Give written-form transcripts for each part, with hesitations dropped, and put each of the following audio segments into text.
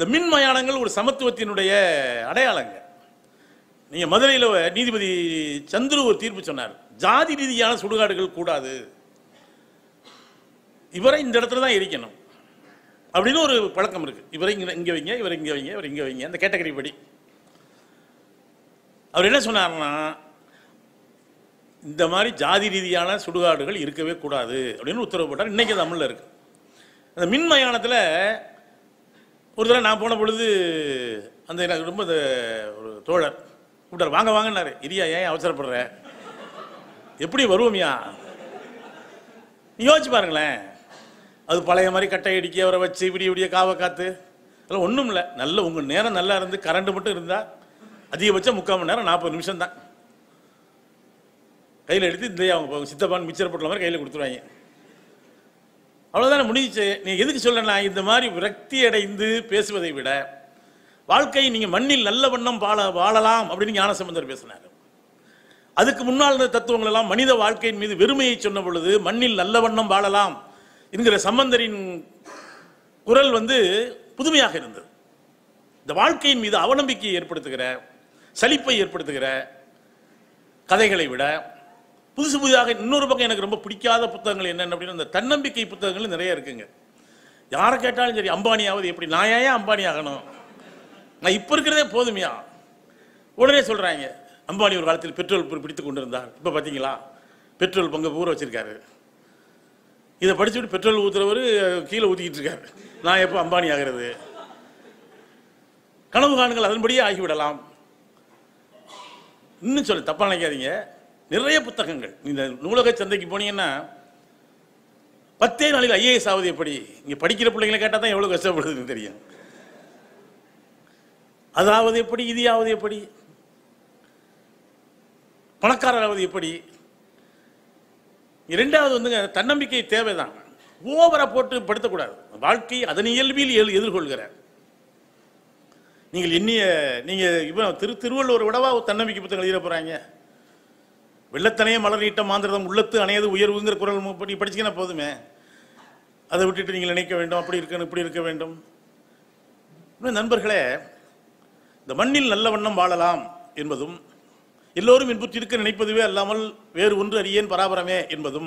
இந்த மின் மயானங்கள் ஒரு சமத்துவத்தினுடைய அடையாளங்க. நீங்க மதுரையில் நீதிபதி சந்துரு ஒரு தீர்ப்பு சொன்னார், ஜாதி ரீதியான சுடுகாடுகள் கூடாது, இவரை இந்த இடத்துல தான் எரிக்கணும் அப்படின்னு ஒரு பழக்கம் இருக்கு. இவரை இங்க வைங்க, இவர் இங்க வைங்க, இவர் இங்க வைங்க, அந்த கேட்டகரி படி. அவர் என்ன சொன்னார்னா, இந்த மாதிரி ஜாதி ரீதியான சுடுகாடுகள் இருக்கவே கூடாது அப்படின்னு உத்தரவு போட்டார். இன்னைக்கு அது அமலில் இருக்கு. அந்த மின் மயானத்தில் ஒரு தடவை நான் போன பொழுது அந்த எனக்கு ரொம்ப ஒரு தோழர் கூப்பிட்டார், வாங்க வாங்கினாரு. இரியா, ஏன் அவசரப்படுற, எப்படி வருவோம்யா, யோசிச்சு பாருங்களேன். அது பழைய மாதிரி கட்டை அடிக்க அவரை வச்சு விடிய விடிய காவை காத்து, அதெல்லாம் ஒன்றும் இல்லை. நல்ல உங்கள் நேரம் நல்லா இருந்து கரண்ட் மட்டும் இருந்தால் அதிகபட்சம் 3/4 மணி நேரம் 40 நிமிஷம் தான். கையில் எடுத்து இந்த அவங்க சித்தப்பான் மிச்சர் போட்டுற மாதிரி கையில் கொடுத்துருவாங்க. அவ்வளோதானே, முடிஞ்சிச்சு. நீங்கள் எதுக்கு சொல்லனா, இந்த மாதிரி விரக்தி அடைந்து பேசுவதை விட வாழ்க்கையை நீங்கள் மண்ணில் நல்ல வண்ணம் வாழலாம் அப்படின்னு ஞானசம்பந்தர் பேசினார். அதுக்கு முன்னால் இருந்த தத்துவங்கள் எல்லாம் மனித வாழ்க்கையின் மீது வெறுமையை சொன்ன பொழுது மண்ணில் நல்ல வண்ணம் வாழலாம் என்கிற சம்பந்தரின் குரல் புதுமையாக இருந்தது. இந்த வாழ்க்கையின் மீது அவநம்பிக்கையை ஏற்படுத்துகிற, சலிப்பை ஏற்படுத்துகிற கதைகளை விட புதுசு புதிதாக இன்னொரு பக்கம் எனக்கு ரொம்ப பிடிக்காத புத்தகங்கள் என்னென்ன அப்படின்னா, இந்த தன்னம்பிக்கை புத்தகங்கள் நிறைய இருக்குங்க. யாரை கேட்டாலும் சரி, அம்பானியாவது எப்படி, நான் ஏன் அம்பானி ஆகணும், நான் இப்போ இருக்கிறதே போதுமையா, உடனே சொல்கிறாங்க. அம்பானி ஒரு காலத்தில் பெட்ரோல் பிடித்து கொண்டு இருந்தார், இப்போ பார்த்தீங்களா பெட்ரோல் பங்கு பூரா வச்சிருக்காரு. இதை படிச்சுட்டு பெட்ரோல் ஊற்றுறவர் கீழே ஊற்றிக்கிட்டு இருக்காரு. நான் எப்போ அம்பானி ஆகிறது? கனவு காணுங்கள், அதன்படியே ஆகிவிடலாம். இன்னும் சொல்ல தப்பா நினைக்காதீங்க, நிறைய புத்தகங்கள். இந்த நூலக சந்தைக்கு போனீங்கன்னா 10 நாளில் IAS ஆவது எப்படி, இங்கே படிக்கிற பிள்ளைங்களை கேட்டால் தான் எவ்வளோ கஷ்டப்படுதுன்னு தெரியும். அதாவது எப்படி, இதையாவது எப்படி, பணக்காரராவது எப்படி. இரண்டாவது தன்னம்பிக்கை தேவைதான். ஓவரா போட்டு படுத்தக்கூடாது. வாழ்க்கை அதன் இயல்பில் எதிர்கொள்கிற நீங்கள் இப்போ திருவள்ளுவர் விடவா தன்னம்பிக்கை புத்தகங்கள் எழுத போறாங்க. வெள்ளத்தனையே மலர் நீட்ட மாந்திரதம் உள்ளத்து அணையது உயர்வுங்கிற குரல் படி படிச்சுக்கினா போதுமே. அதை விட்டுட்டு நீங்கள் நினைக்க வேண்டும், அப்படி இருக்கணும், இப்படி இருக்க வேண்டும். நண்பர்களே, இந்த மண்ணில் நல்ல வண்ணம் வாழலாம் என்பதும், எல்லோரும் இன்புற்றிருக்க நினைப்பதுவே அல்லாமல் வேறு ஒன்று அறியேன் பராபரமே என்பதும்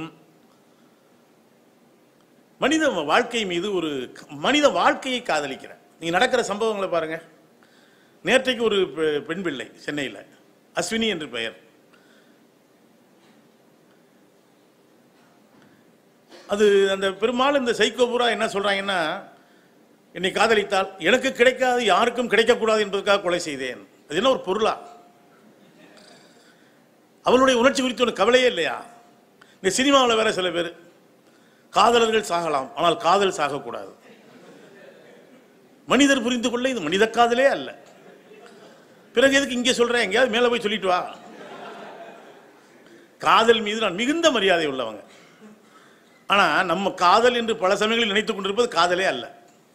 மனித வாழ்க்கை மீது ஒரு மனித வாழ்க்கையை காதலிக்கிற நீங்க நடக்கிற சம்பவங்களை பாருங்க. நேற்றைக்கு ஒரு பெண் பிள்ளை சென்னையில், அஸ்வினி என்று பெயர், அது அந்த பெரும்பாலும் இந்த சைக்கோபூரா என்ன சொல்றாங்கன்னா, என்னை காதலித்தால் எனக்கு கிடைக்காது யாருக்கும் கிடைக்கக்கூடாது என்பதற்காக கொலை செய்தேன். அது என்ன ஒரு பொருளா? அவளுடைய உணர்ச்சி குறித்து ஒரு கவலையே இல்லையா? இந்த சினிமாவில் வேற சில பேர் காதலர்கள் சாகலாம், ஆனால் காதல் சாகக்கூடாது. மனிதர் புரிந்து கொள்ள இது மனித காதலே அல்ல. பிறகு எதுக்கு இங்கே சொல்றேன், எங்கேயாவது மேலே போய் சொல்லிட்டு வா. காதல் மீது நான் மிகுந்த மரியாதை உள்ளவங்க. ஆனா நம்ம காதல் என்று பல சமயங்களில் நினைத்துக் கொண்டிருப்பது காதலே அல்ல.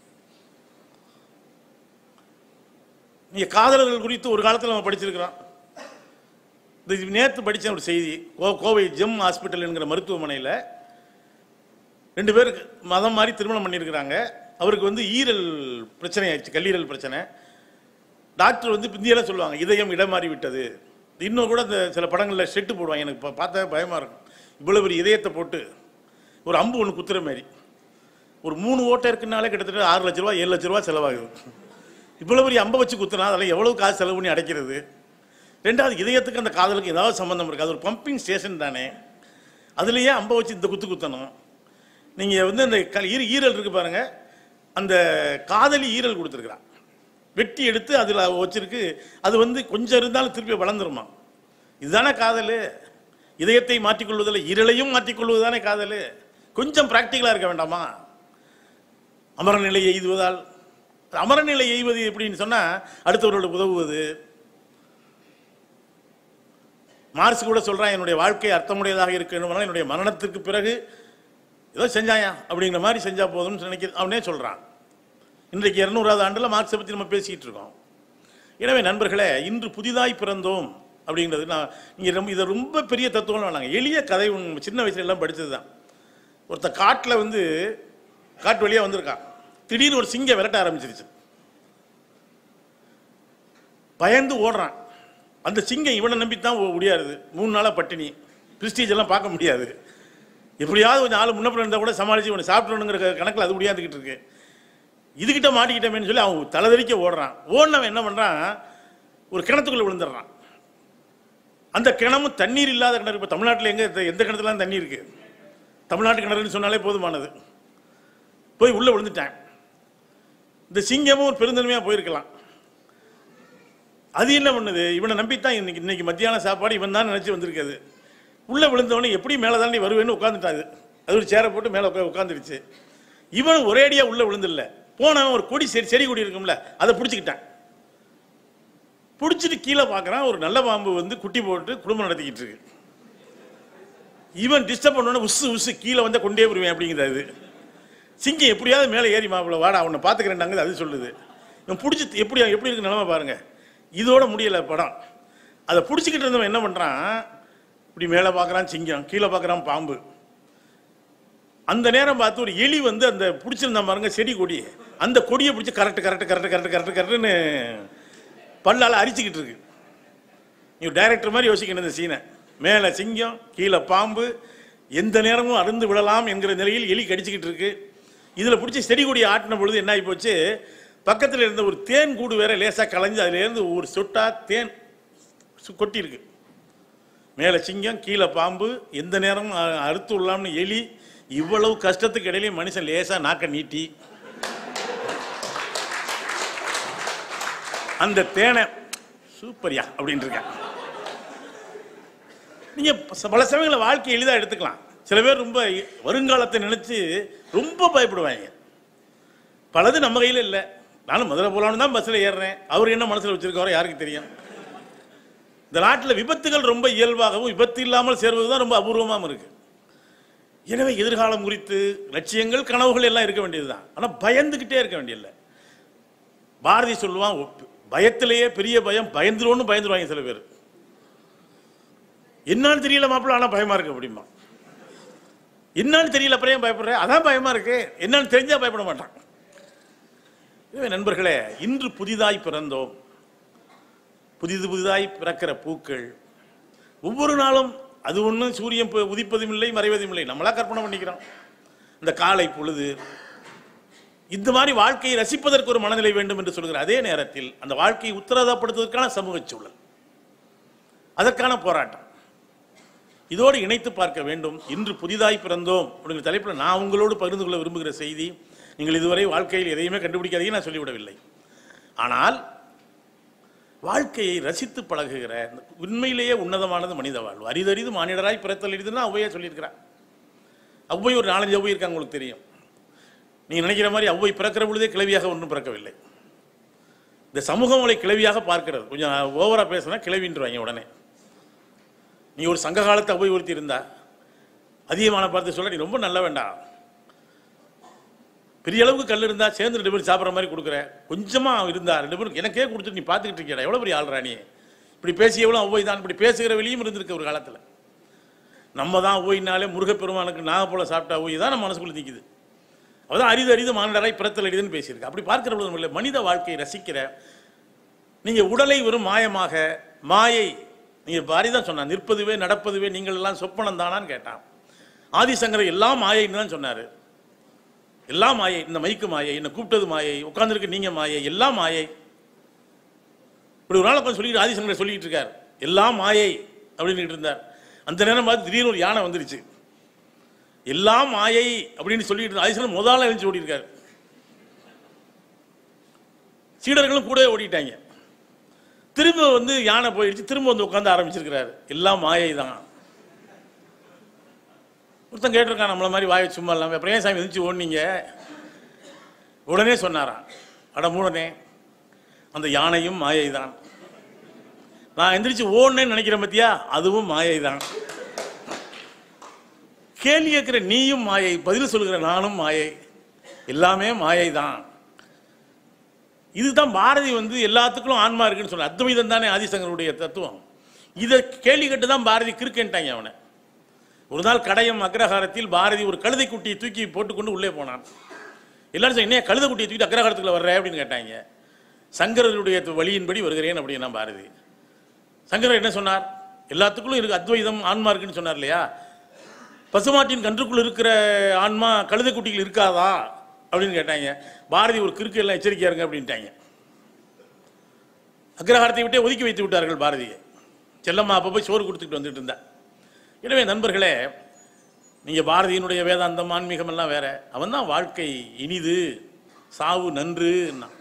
நீங்க காதலர்கள் குறித்து ஒரு காலத்தில் நம்ம படிச்சிருக்கிறோம். நேற்று படித்த ஒரு செய்தி, கோவை ஜெம் ஹாஸ்பிட்டல் என்கிற மருத்துவமனையில் 2 பேர் மதம் மாதிரி திருமணம் பண்ணியிருக்கிறாங்க. அவருக்கு ஈரல் பிரச்சனை ஆயிடுச்சு, கல்லீரல் பிரச்சனை. டாக்டர் இந்தியாவில் சொல்லுவாங்க இதயம் இடம் மாறி விட்டது. இன்னும் கூட இந்த சில படங்களில் செட்டு போடுவாங்க, எனக்கு பார்த்தா பயமாக இருக்கும். இவ்வளோ பெரிய இதயத்தை போட்டு ஒரு அம்பு ஒன்று குத்துற மாதிரி ஒரு 3 ஓட்டை இருக்குனாலே கிட்டத்தட்ட 6 லட்ச ரூபா 7 லட்ச ரூபா செலவாகுது. இவ்வளோ பெரிய அம்பை வச்சு குத்துனா அதில் எவ்வளோ காசு செலவு பண்ணி அடைக்கிறது? ரெண்டாவது, இதயத்துக்கு அந்த காதலுக்கு ஏதாவது சம்பந்தம் இருக்குது? அது ஒரு பம்பிங் ஸ்டேஷன் தானே, அதுலேயே அம்பை வச்சு இந்த குத்தணும். நீங்கள் அந்த ஈரல் இருக்கு பாருங்க, அந்த காதலி ஈரல் கொடுத்துருக்குறான், வெட்டி எடுத்து அதில் வச்சிருக்கு. அது கொஞ்சம் இருந்தாலும் திருப்பி வளர்ந்துருமா. இதுதானே காதல்? இதயத்தை மாற்றிக்கொள்வதில் ஈரலையும் மாற்றிக்கொள்வது தானே காதல்? கொஞ்சம் பிராக்டிக்கலாக இருக்க வேண்டாமா? அமரநிலை எய்துவதால், அமரநிலை எய்வது எப்படின்னு சொன்னால் அடுத்தவர்களுக்கு உதவுவது. மார்க்ஸ் கூட சொல்கிறான், என்னுடைய வாழ்க்கை அர்த்தமுடையதாக இருக்கணும்னா என்னுடைய மரணத்திற்கு பிறகு ஏதோ செஞ்சாயா அப்படிங்கிற மாதிரி செஞ்சால் போதும்னு நினைக்கிறது அவனே சொல்கிறான். இன்றைக்கு 200வது ஆண்டில் மார்க்ஸை பற்றி நம்ம பேசிக்கிட்டு இருக்கோம். எனவே நண்பர்களே, இன்று புதிதாய் பிறந்தோம் அப்படிங்கிறது நீங்கள் இதை ரொம்ப பெரிய தத்துவம் வேணாங்க. எளிய கதை சின்ன வயசுல எல்லாம் படித்தது தான். ஒருத்தர் காட்டில் காட்டு வழியாக வந்திருக்கான். திடீர்னு ஒரு சிங்கம் விரட்ட ஆரம்பிச்சிருச்சு. பயந்து ஓடுறான். அந்த சிங்கம் இவனை நம்பித்தான் முடியாது. 3 நாளாக பட்டினி, பிரிஸ்டீஜ் எல்லாம் பார்க்க முடியாது. எப்படியாவது கொஞ்சம் ஆள் முன்னப்புறம் இருந்தால் கூட சமாளித்து இவனை சாப்பிடணுங்கிற கணக்கில் அது முடியாதுக்கிட்டு இருக்கு. இதுகிட்ட மாட்டிக்கிட்டமேன்னு சொல்லி அவன் தலைதறிக்க ஓடுறான். ஓடினவன் என்ன பண்ணுறான், ஒரு கிணத்துக்குள்ளே விழுந்துடுறான். அந்த கிணமும் தண்ணீர் இல்லாத கிணறு. இப்போ தமிழ்நாட்டில் எந்த கிணத்துலாம் தண்ணி இருக்குது? தமிழ்நாட்டு கிணறுன்னு சொன்னாலே போதுமானது. போய் உள்ளே விழுந்துட்டான். இந்த சிங்கமும் ஒரு பெருந்தன்மையாக போயிருக்கலாம். அது என்ன பண்ணுது, இவனை நம்பித்தான் இன்னைக்கு மத்தியான சாப்பாடு இவன் தான் நினச்சி வந்திருக்காது. உள்ளே விழுந்தவனே எப்படி மேலே தாண்டி வருவேன்னு உட்காந்துட்டாது. அது ஒரு சேரை போட்டு மேலே உட்காந்துருச்சு. இவன் ஒரேடியாக உள்ளே விழுந்தில்ல, போனவன் ஒரு கொடி செடி கொடி இருக்கும்ல, அதை பிடிச்சிக்கிட்டான். பிடிச்சிட்டு கீழே பார்க்குறான், ஒரு நல்ல பாம்பு வந்து குட்டி போட்டு குடும்பம் நடத்திக்கிட்டு இருக்கு. இவன் டிஸ்டர்ப் பண்ணோன்னே உசு கீழே வந்து கொண்டே வருவேன் அப்படிங்கிறது. சிங்கம் எப்படியாவது மேலே ஏறி மாப்பிள்ள வாடா அவனை பார்த்துக்கிறேன்டாங்க அது சொல்லுது. இவன் பிடிச்சி எப்படி இருக்கு நிலமை பாருங்க. இதோட முடியலை படம். அதை பிடிச்சிக்கிட்டு இருந்தவன் என்ன பண்ணுறான், இப்படி மேலே பார்க்குறான் சிங்கம், கீழே பார்க்குறான் பாம்பு. அந்த நேரம் பார்த்து ஒரு எலி வந்து அந்த பிடிச்சிருந்தா பாருங்க செடி கொடி, அந்த கொடியை பிடிச்சி கரெக்டுன்னு பல்லால் அரிச்சிக்கிட்டு இருக்கு. நீ டைரக்டர் மாதிரி யோசிக்கணும் இந்த சீனை. மேலே சிங்கம், கீழே பாம்பு, எந்த நேரமும் அருந்து விடலாம் என்கிற நிலையில் எலி கடிச்சிக்கிட்டு இருக்கு. இதில் பிடிச்சி செடி கொடியை ஆட்டின பொழுது என்ன ஆகி போச்சு, பக்கத்தில் இருந்த ஒரு தேன் கூடு வேற லேசாக கலைஞ்சு அதுலேருந்து ஒரு சொட்டா தேன் கொட்டி இருக்கு. மேலே சிங்கம், கீழே பாம்பு, எந்த நேரமும் அறுத்து விடலாம்னு எலி. இவ்வளவு கஷ்டத்துக்கு இடையிலே மனுஷன் லேசாக நாக்க நீட்டி அந்த தேனை சூப்பரியா அப்படின்னு இருக்க. நீங்க பல சமயங்களில் வாழ்க்கை எளிதாக எடுத்துக்கலாம். சில பேர் ரொம்ப வருங்காலத்தை நினைச்சு ரொம்ப பயப்படுவாங்க. பலது நம்ம கையில் இல்லை. நானும் மதுரை போலான்னு தான் பஸ்ஸில் ஏறுறேன். அவர் என்ன மனசில் வச்சிருக்காரோ யாருக்கு தெரியும். இந்த நாட்டில் விபத்துகள் ரொம்ப இயல்பாகவும் விபத்து இல்லாமல் சேர்வது தான் ரொம்ப அபூர்வமாகவும் இருக்கு. எனவே எதிர்காலம் குறித்து லட்சியங்கள் கனவுகள் எல்லாம் இருக்க வேண்டியதுதான். ஆனால் பயந்துக்கிட்டே இருக்க வேண்டியதில்லை. பாரதி சொல்லுவான், பயத்திலேயே பெரிய பயம், பயந்துருவாங்க சில பேர். என்னன்னு தெரியல மாப்பிள்ள, ஆனால் பயமா இருக்கு அப்படிமா. என்னன்னு தெரியல அப்புறம் பயப்படுறேன், அதான் பயமா இருக்கு. என்னன்னு தெரிஞ்சா பயப்பட மாட்டான். நண்பர்களே, இன்று புதிதாய் பிறந்தோம். புதிதாய் பிறக்கிற பூக்கள் ஒவ்வொரு நாளும் அது ஒன்றும் சூரியன் உதிப்பதும் இல்லை மறைவதும் இல்லை, நம்மளா கற்பனை பண்ணிக்கிறோம். இந்த காலை பொழுது இந்த மாதிரி வாழ்க்கையை ரசிப்பதற்கு ஒரு மனநிலை வேண்டும் என்று சொல்கிற அதே நேரத்தில் அந்த வாழ்க்கையை உத்தரவாதப்படுத்துவதற்கான சமூக சூழல், அதற்கான போராட்டம் இதோடு இணைத்து பார்க்க வேண்டும். இன்று புதிதாய் பிறந்தோம் அப்படிங்கிற தலைப்பில் நான் உங்களோடு பகிர்ந்து கொள்ள விரும்புகிற செய்தி, நீங்கள் இதுவரை வாழ்க்கையில் எதையுமே கண்டுபிடிக்காதீங்க நான் சொல்லிவிடவில்லை. ஆனால் வாழ்க்கையை ரசித்து பழகுகிற உண்மையிலேயே உன்னதமானது மனித வாழ்வு. அரிதறிது மானிடராய் பிறத்தல் எளிதுன்னா ஔவையே சொல்லியிருக்கிறார். ஔவை ஒரு 4-5 ஔவை இருக்காங்க, உங்களுக்கு தெரியும். நீங்கள் நினைக்கிற மாதிரி ஔவை பிறக்கிற பொழுதே கிளவியாக ஒன்றும் பிறக்கவில்லை. இந்த சமூகம் அவளை கிளவியாக பார்க்கிறது. கொஞ்சம் ஓவராக பேசுனா கிளவின்றுவாங்க உடனே. நீ ஒரு சங்க காலத்தை ஔவை ஒருத்தி இருந்தா அதிகமான பார்த்து சொல்ல, நீ ரொம்ப நல்ல வேண்டாம், பெரிய அளவுக்கு கல் இருந்தா சேர்ந்து 2 பேரும் சாப்பிட்ற மாதிரி கொடுக்குற, கொஞ்சமா இருந்தா 2 பேரும் எனக்கே கொடுத்துட்டு நீ பார்த்துக்கிட்டு இருக்கியா, எவ்வளோ பெரிய ஆள்றானி, இப்படி பேசி எவ்வளோ ஔவை தான், இப்படி பேசுகிற வெளியும் இருந்திருக்கு ஒரு காலத்தில். நம்ம தான் ஔவைனாலே முருகப்பெருமானுக்கு நாகப்போல சாப்பிட்டா ஔவை தான் நம்ம மனசுக்குள்ள நிற்குது. அவதான் அரிது மானிடராய் பிறத்தல் எளிதுன்னு பேசியிருக்கு. அப்படி பார்க்கிற பொழுது மனித வாழ்க்கையை ரசிக்கிற நீங்க உடலை வெறும் மாயமாக மாயை, நீங்க பாரிதான் சொன்னா நிற்பதுவே நடப்பதுவே நீங்கள் எல்லாம் சொப்பனம் தானான்னு கேட்டான். ஆதிசங்கர் எல்லாம் மாயைன்னு தான் சொன்னாரு. எல்லாம் மாயை, இந்த மைக்கு மாயை, என்ன கூப்பிட்டது மாயை, உட்கார்ந்துருக்கு நீங்க மாயை, எல்லாம் மாயை. இப்படி ஒரு நாள் உட்காந்து சொல்லிட்டு ஆதிசங்கர் சொல்லிட்டு இருக்கார், எல்லாம் மாயை அப்படின்னு இருந்தார். அந்த நேரம் பார்த்து திடீர்னு ஒரு யானை வந்துருச்சு. எல்லாம் மாயை அப்படின்னு சொல்லிட்டு ஆதிசங்கர் முதல்ல எழுந்து ஓடி இருக்காரு. சீடர்களும் கூட ஓடிட்டாங்க. திரும்ப வந்து யானை போயிடுச்சு, திரும்ப வந்து உட்காந்து ஆரம்பிச்சிருக்கிறாரு, எல்லாம் மாயை தான். ஒருத்தன் கேட்டிருக்கான் நம்மள மாதிரி வாயை சும்மா இல்லாமல், அப்புறம் ஏன் சாமி எந்திரிச்சு ஓடினீங்க? உடனே சொன்னாரான், அட மூடனே, அந்த யானையும் மாயை தான், நான் எந்திரிச்சு ஓடனேன்னு நினைக்கிறேன் பத்தியா, அதுவும் மாயை தான். கேள்வி கேட்கிற நீயும் மாயை, பதில் சொல்கிற நானும் மாயை, எல்லாமே மாயை தான். இதுதான் பாரதி வந்து எல்லாத்துக்கும் ஆன்மா இருக்குன்னு சொல்ற அத்வைதம் தானே ஆதிசங்கருடைய தத்துவம். இதை கேள்வி கேட்டு தான் பாரதி கிறுக்கேன்ட்டாங்க அவனை. ஒரு நாள் கடையம் அக்ரஹாரத்தில் பாரதி ஒரு கழுதை குட்டியை தூக்கி போட்டுக்கொண்டு உள்ளே போனான். எல்லாரும் என்ன கழுதை குட்டியை தூக்கி அக்ரஹாரத்துக்குள்ள வர்ற அப்படின்னு கேட்டாங்க. சங்கரருடைய வழியின்படி வருகிறேன் அப்படின்னா பாரதி. சங்கரர் என்ன சொன்னார்? எல்லாத்துக்குள்ளும் இருக்கு அத்வைதம், ஆன்மா இருக்குன்னு சொன்னார் இல்லையா? பசுமாட்டின் கன்றுக்குள் இருக்கிற ஆன்மா கழுதை குட்டிகள் இருக்காதா அப்படின்னு கேட்டாங்க. பாரதி ஒரு கிறுக்கு எல்லாம் எச்சரிக்கையா இருங்க அப்படின்ட்டாங்க. அக்ரஹாரத்தை விட்டே ஒதுக்கி வைத்து விட்டார்கள் பாரதியை. செல்லம்மா அப்போ போய் சோறு கொடுத்துட்டு வந்துட்டு இருந்தா. எனவே நண்பர்களே, நீங்கள் பாரதியினுடைய வேதாந்தம் ஆன்மீகம் எல்லாம் வேற. அவன் தான் வாழ்க்கை இனிது, சாவு நன்று.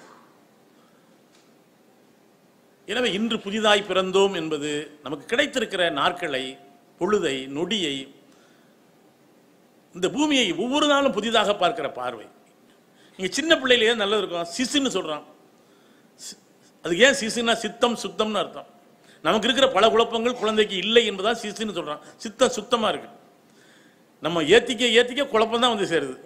எனவே இன்று புதிதாய் பிறந்தோம் என்பது நமக்கு கிடைத்திருக்கிற நாட்களை, பொழுதை, நொடியை, இந்த பூமியை ஒவ்வொரு நாளும் புதிதாக பார்க்கிற பார்வை. நீங்கள் சின்ன பிள்ளையிலேயே நல்லது இருக்கும். சிசுன்னு சொல்கிறான். அதுக்கு ஏன் சிசுன்னா சித்தம் சுத்தம்னு அர்த்தம். நமக்கு இருக்கிற பல குழப்பங்கள் குழந்தைக்கு இல்லை என்பதான் சிசுன்னு சொல்கிறான். சித்தம் சுத்தமாக இருக்கு. நம்ம ஏற்றிக்க குழப்பம் தான் வந்து சேருது.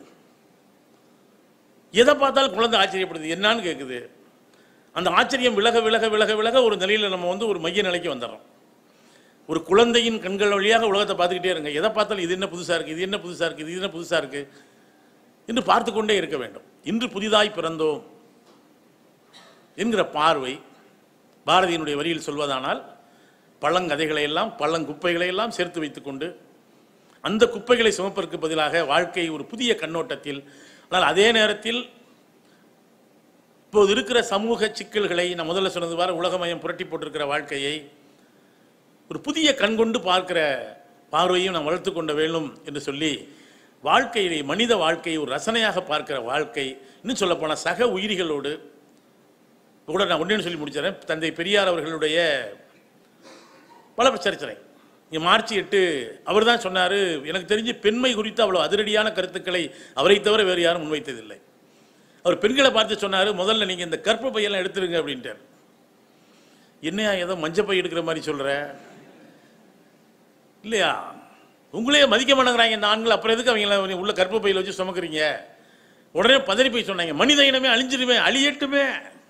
எதை பார்த்தாலும் குழந்தை ஆச்சரியப்படுது, என்னான்னு கேட்குது. அந்த ஆச்சரியம் விலக விலக விலக விலக ஒரு நிலையில் நம்ம வந்து ஒரு மைய நிலைக்கு வந்துடுறோம். ஒரு குழந்தையின் கண்கள் வழியாக உலகத்தை பார்த்துக்கிட்டே இருங்க. எதை பார்த்தாலும் இது என்ன புதுசாக இருக்குது, இது என்ன புதுசாக இருக்குது, இது என்ன புதுசாக இருக்குது என்று பார்த்து கொண்டே இருக்க வேண்டும். இன்று புதிதாய் பிறந்தோம் என்கிற பார்வை பாரதியினுடைய வரியில் சொல்வதானால், பழங்கதைகளை எல்லாம் பழங்குப்பைகளை எல்லாம் சேர்த்து வைத்துக்கொண்டு அந்த குப்பைகளை சுமப்பதற்கு பதிலாக வாழ்க்கை ஒரு புதிய கண்ணோட்டத்தில், ஆனால் அதே நேரத்தில் இப்போது இருக்கிற சமூக சிக்கல்களை, நான் முதல்ல சொன்னது வர உலகமயம் புரட்டி போட்டிருக்கிற வாழ்க்கையை ஒரு புதிய கண் கொண்டு பார்க்கிற பார்வையும் நாம் வளர்த்து கொண்ட வேண்டும் என்று சொல்லி, வாழ்க்கையிலே மனித வாழ்க்கையை ஒரு ரசனையாக பார்க்கிற வாழ்க்கை, இன்னும் சொல்லப்போனால் சக உயிரிகளோடு கூட நான் ஒன்றேன்னு சொல்லி முடிச்சிடறேன். தந்தை பெரியார் அவர்களுடைய பல பிரச்சனை. இங்கே மார்ச் 8 அவர் தான் சொன்னார், எனக்கு தெரிஞ்சு பெண்மை குறித்து அவ்வளோ அதிரடியான கருத்துக்களை அவரை தவிர வேறு யாரும் முன்வைத்ததில்லை. அவர் பெண்களை பார்த்து சொன்னார், முதல்ல நீங்கள் இந்த கற்ப பையெல்லாம் எடுத்துருங்க அப்படின்ட்டார். என்னையா ஏதோ மஞ்சப்பை எடுக்கிற மாதிரி சொல்கிற இல்லையா? உங்களே மதிக்க மாட்டேங்கிறாங்க இந்த ஆண்கள், அப்புறம் எதுக்கு அவங்க உள்ள கற்ப பையில் வச்சு சுமக்கிறீங்க? உடனே பதறி போய் சொன்னாங்க, மனித இனமே அழிஞ்சிருமே, அழியட்டுமே.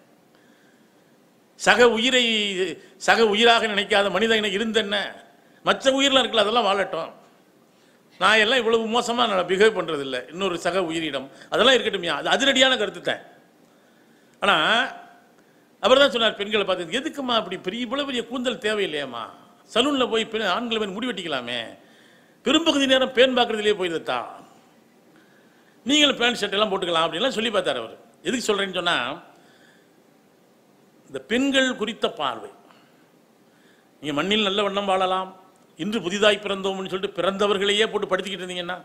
சக உயிராக நினைக்காத மனித இனம் இருந்தென்ன, மற்ற உயிரெலாம் இருக்குல்ல அதெல்லாம் வாழட்டும். நான் எல்லாம் இவ்வளவு மோசமாக நான் பிஹேவ் பண்ணுறதில்லை இன்னொரு சக உயிரிடம், அதெல்லாம் இருக்கட்டும்யா. அது அதிரடியான கருத்து தான். ஆனால் அவர் தான் சொன்னார் பெண்களை பார்த்து, எதுக்குமா அப்படி இவ்வளோ பெரிய கூந்தல் தேவையில்லையாம்மா? சலூனில் போய் ஆண்களை போய் முடி வெட்டிக்கலாமே, பெரும்பகுதி நேரம் பேன் பார்க்குறதுலேயே போயிடுதா, நீங்களும் பேண்ட் ஷர்ட் எல்லாம் போட்டுக்கலாம் அப்படின்லாம் சொல்லி பார்த்தார் அவர். எதுக்கு சொல்கிறேன்னு சொன்னால், இந்த பெண்கள் குறித்த பார்வை, நீங்கள் மண்ணில் நல்ல வண்ணம் வாழலாம், இன்று புதிதாய் பிறந்தோம்னு சொல்லிட்டு பிறந்தவர்களையே போட்டு படுத்திக்கிட்டு இருந்தீங்கன்னா,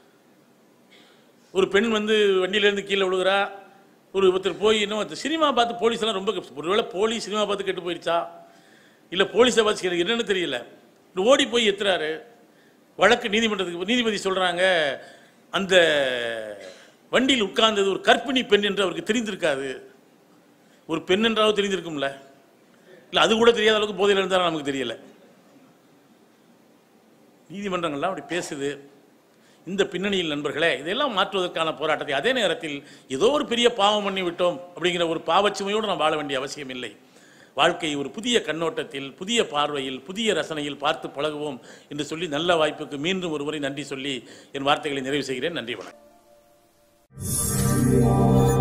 ஒரு பெண் வந்து வண்டியிலேருந்து கீழே விழுகிறா, ஒருத்தர் போய் இன்னும் சினிமா பார்த்து போலீஸ்லாம் ரொம்ப, ஒருவேளை போலீஸ் சினிமா பார்த்து கெட்டு போயிடுச்சா, இல்லை போலீஸை பார்த்து என்னன்னு தெரியல, ஓடி போய் எத்துறாரு. வழக்கு நீதிமன்றத்துக்கு நீதிபதி சொல்கிறாங்க, அந்த வண்டியில் உட்கார்ந்தது ஒரு கர்ப்பிணி பெண் என்று அவருக்கு தெரிந்திருக்காது. ஒரு பெண் என்றாவது தெரிஞ்சிருக்கும்ல, இல்லை அது கூட தெரியாத அளவுக்கு போதையில் இருந்தாலும் நமக்கு தெரியல. நீதிமன்றங்கள்லாம் அப்படி பேசுது. இந்த பின்னணியில் நண்பர்களே, இதெல்லாம் மாற்றுவதற்கான போராட்டத்தை, அதே நேரத்தில் ஏதோ ஒரு பெரிய பாவம் பண்ணி விட்டோம் அப்படிங்கிற ஒரு பாவச்சுமையோடு நாம் வாழ வேண்டிய அவசியம் இல்லை. வாழ்க்கை ஒரு புதிய கண்ணோட்டத்தில், புதிய பார்வையில், புதிய ரசனையில் பார்த்து பழகுவோம் என்று சொல்லி, நல்ல வாய்ப்புக்கு மீண்டும் ஒருமுறை நன்றி சொல்லி என் வார்த்தைகளை நிறைவு செய்கிறேன். நன்றி, வணக்கம்.